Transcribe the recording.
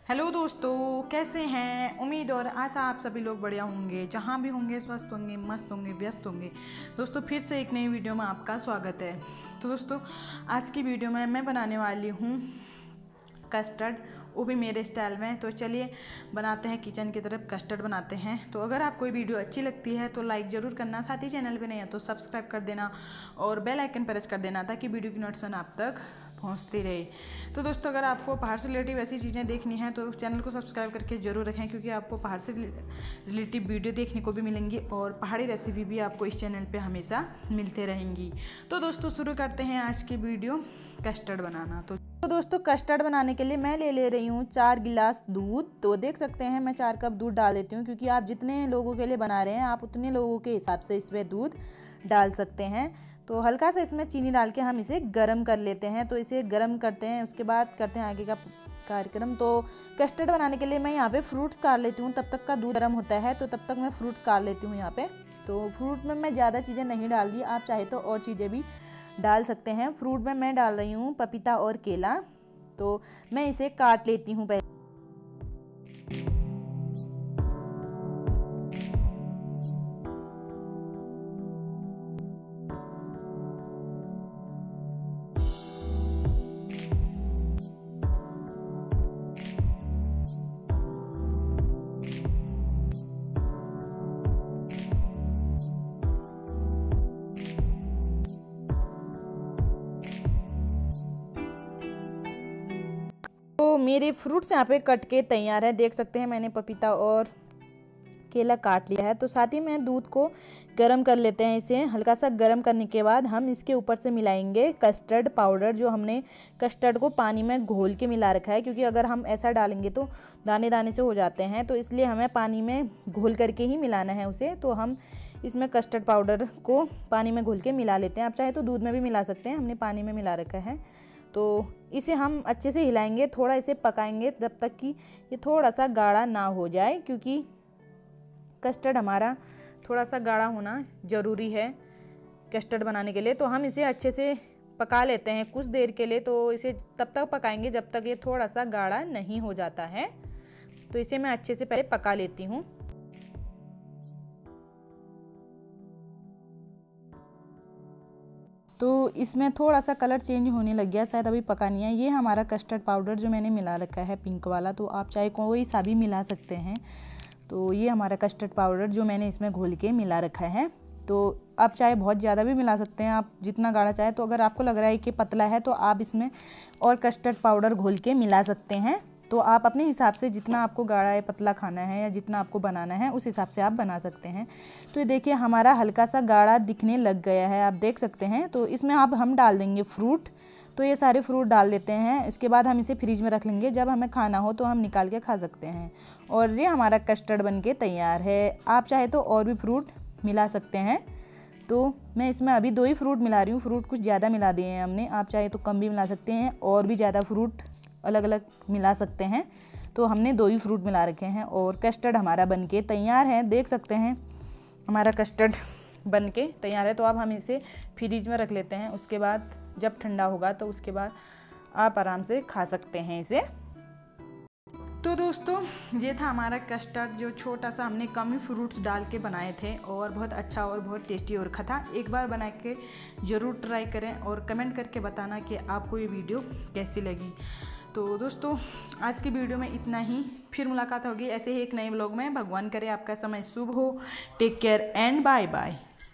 Hello दोस्तों, कैसे हैं? उम्मीद और आशा आप सभी लोग बढ़िया होंगे, जहाँ भी होंगे स्वस्थ होंगे, मस्त होंगे, व्यस्त होंगे। दोस्तों फिर से एक नई वीडियो में आपका स्वागत है। तो दोस्तों आज की वीडियो में मैं बनाने वाली हूँ कस्टर्ड, वो भी मेरे स्टाइल में। तो चलिए बनाते हैं, किचन की तरफ कस्टर्ड बनाते हैं। तो अगर आपको वीडियो अच्छी लगती है तो लाइक ज़रूर करना, साथ ही चैनल पे नहीं है तो सब्सक्राइब कर देना और बेल आइकन प्रेस कर देना ताकि वीडियो की नोटिफिकेशन आप तक पहुंचती रहे। तो दोस्तों अगर आपको पहाड़ से रिलेटिव ऐसी चीज़ें देखनी हैं तो चैनल को सब्सक्राइब करके ज़रूर रखें, क्योंकि आपको पहाड़ से रिलेटिव वीडियो देखने को भी मिलेंगी और पहाड़ी रेसिपी भी आपको इस चैनल पे हमेशा मिलते रहेंगी। तो दोस्तों शुरू करते हैं आज की वीडियो कस्टर्ड बनाना। तो दोस्तों कस्टर्ड बनाने के लिए मैं ले रही हूँ 4 गिलास दूध। तो देख सकते हैं मैं 4 कप दूध डाल देती हूँ, क्योंकि आप जितने लोगों के लिए बना रहे हैं आप उतने लोगों के हिसाब से इसमें दूध डाल सकते हैं। तो हल्का सा इसमें चीनी डाल के हम इसे गर्म कर लेते हैं। तो इसे गर्म करते हैं, उसके बाद करते हैं आगे का कार्यक्रम। तो कस्टर्ड बनाने के लिए मैं यहाँ पे फ्रूट्स काट लेती हूँ। तब तक का दूध गर्म होता है तो तब तक मैं फ्रूट्स काट लेती हूँ यहाँ पे। तो फ्रूट में मैं ज़्यादा चीज़ें नहीं डाल दी, आप चाहे तो और चीज़ें भी डाल सकते हैं। फ्रूट में मैं डाल रही हूँ पपीता और केला। तो मैं इसे काट लेती हूँ पहले। तो मेरे फ्रूट्स यहाँ पे कट के तैयार है, देख सकते हैं मैंने पपीता और केला काट लिया है। तो साथ ही में दूध को गर्म कर लेते हैं। इसे हल्का सा गर्म करने के बाद हम इसके ऊपर से मिलाएंगे कस्टर्ड पाउडर, जो हमने कस्टर्ड को पानी में घोल के मिला रखा है, क्योंकि अगर हम ऐसा डालेंगे तो दाने दाने से हो जाते हैं। तो इसलिए हमें पानी में घोल करके ही मिलाना है उसे। तो हम इसमें कस्टर्ड पाउडर को पानी में घोल के मिला लेते हैं। आप चाहे तो दूध में भी मिला सकते हैं, हमने पानी में मिला रखा है। तो इसे हम अच्छे से हिलाएंगे, थोड़ा इसे पकाएंगे जब तक कि ये थोड़ा सा गाढ़ा ना हो जाए, क्योंकि कस्टर्ड हमारा थोड़ा सा गाढ़ा होना ज़रूरी है कस्टर्ड बनाने के लिए। तो हम इसे अच्छे से पका लेते हैं कुछ देर के लिए। तो इसे तब तक पकाएंगे जब तक ये थोड़ा सा गाढ़ा नहीं हो जाता है। तो इसे मैं अच्छे से पहले पका लेती हूँ। तो इसमें थोड़ा सा कलर चेंज होने लग गया, शायद अभी पका नहीं है। ये हमारा कस्टर्ड पाउडर जो मैंने मिला रखा है पिंक वाला, तो आप चाहे कोई सा भी मिला सकते हैं। तो ये हमारा कस्टर्ड पाउडर जो मैंने इसमें घोल के मिला रखा है। तो आप चाहे बहुत ज़्यादा भी मिला सकते हैं, आप जितना गाढ़ा चाहे। तो अगर आपको लग रहा है कि पतला है तो आप इसमें और कस्टर्ड पाउडर घोल के मिला सकते हैं। तो आप अपने हिसाब से जितना आपको गाढ़ा या पतला खाना है या जितना आपको बनाना है उस हिसाब से आप बना सकते हैं। तो ये देखिए हमारा हल्का सा गाढ़ा दिखने लग गया है, आप देख सकते हैं। तो इसमें अब हम डाल देंगे फ्रूट। तो ये सारे फ्रूट डाल देते हैं। इसके बाद हम इसे फ्रिज में रख लेंगे, जब हमें खाना हो तो हम निकाल के खा सकते हैं। और ये हमारा कस्टर्ड बनके तैयार है। आप चाहे तो और भी फ्रूट मिला सकते हैं। तो मैं इसमें अभी 2 ही फ्रूट मिला रही हूँ, फ्रूट कुछ ज़्यादा मिला दिए हैं हमने। आप चाहे तो कम भी मिला सकते हैं और भी ज़्यादा फ्रूट अलग अलग मिला सकते हैं। तो हमने 2 ही फ्रूट मिला रखे हैं और कस्टर्ड हमारा बनके तैयार है। देख सकते हैं हमारा कस्टर्ड बनके तैयार है। तो अब हम इसे फ्रिज में रख लेते हैं। उसके बाद जब ठंडा होगा तो उसके बाद आप आराम से खा सकते हैं इसे। तो दोस्तों ये था हमारा कस्टर्ड, जो छोटा सा हमने कम ही फ्रूट्स डाल के बनाए थे और बहुत अच्छा और बहुत टेस्टी और खा। एक बार बना के ज़रूर ट्राई करें और कमेंट करके बताना कि आपको ये वीडियो कैसी लगी। तो दोस्तों आज की वीडियो में इतना ही, फिर मुलाकात होगी ऐसे ही एक नए व्लॉग में। भगवान करे आपका समय शुभ हो। Take care and bye bye.